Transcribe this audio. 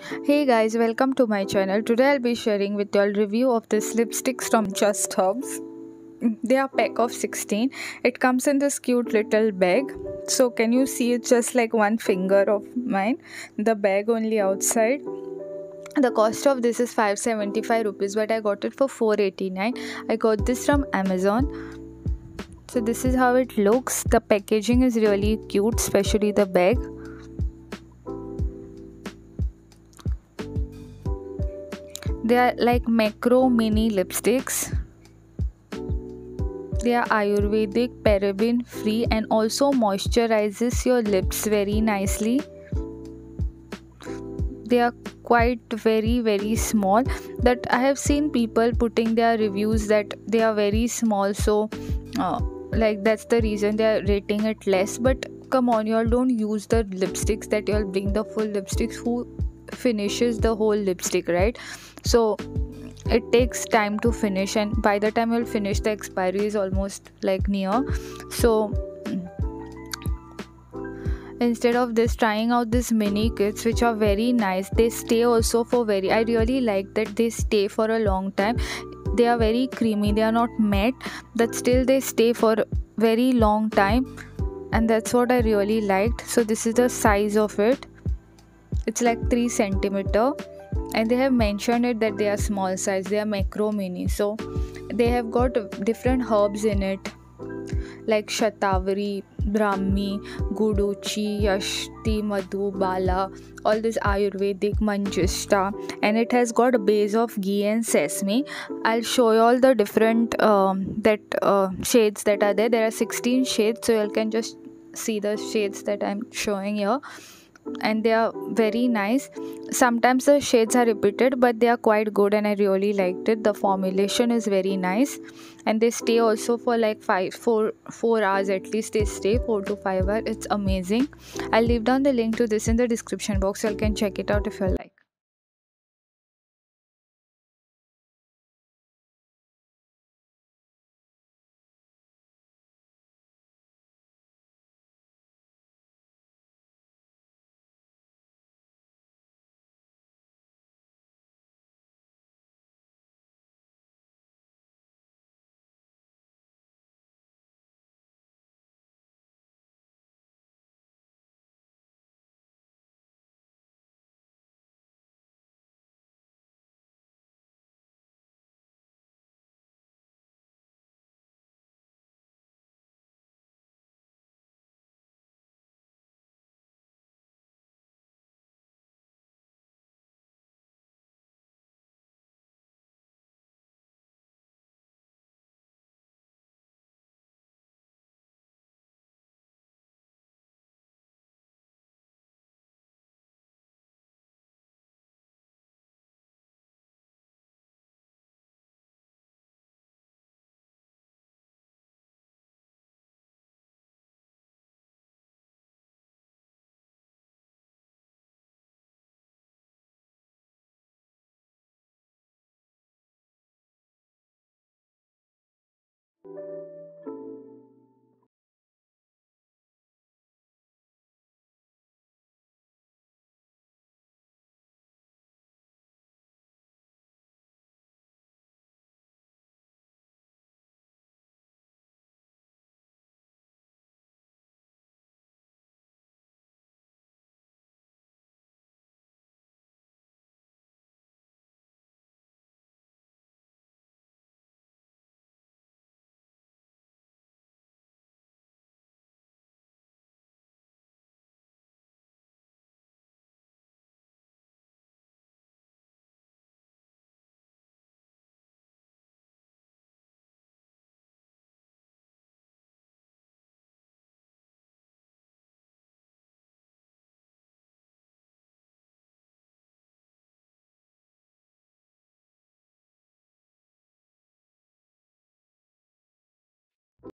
Hey guys, welcome to my channel. Today I'll be sharing with you all review of this lipsticks from Just Herbs. They are pack of 16. It comes in this cute little bag. So can you see it's just like one finger of mine. The bag only outside. The cost of this is 575 rupees, but I got it for 489. I got this from Amazon. So this is how it looks. The packaging is really cute, especially the bag. They are like macro mini lipsticks. They are Ayurvedic, paraben free, and also moisturizes your lips very nicely. They are quite very small. That I have seen people putting their reviews that they are very small, so uh, like that's the reason they are rating it less. But come on, you all don't use the lipsticks that you all bring the full lipsticks. Who finishes the whole lipstick, right? So it takes time to finish, and by the time you'll finish, the expiry is almost like near. So instead of this, trying out this mini kits which are very nice. They stay also for very, I really like that they stay for a long time. They are very creamy, they are not matte, but still they stay for very long time, and that's what I really liked. So this is the size of it. It's like 3 centimeter, and they have mentioned it that they are small size, they are macro mini. So they have got different herbs in it, like shatavari, brahmi, guduchi, yashti, madhu, bala, all this ayurvedic manjista, and it has got a base of ghee and sesame. I'll show you all the different shades that are there. There are 16 shades, so you can just see the shades that I'm showing here, and they are very nice. Sometimes the shades are repeated, but they are quite good, and I really liked it. The formulation is very nice, and they stay also for like 4 hours at least. They stay 4 to 5 hours. It's amazing. I'll leave down the link to this in the description box, so you can check it out if you like.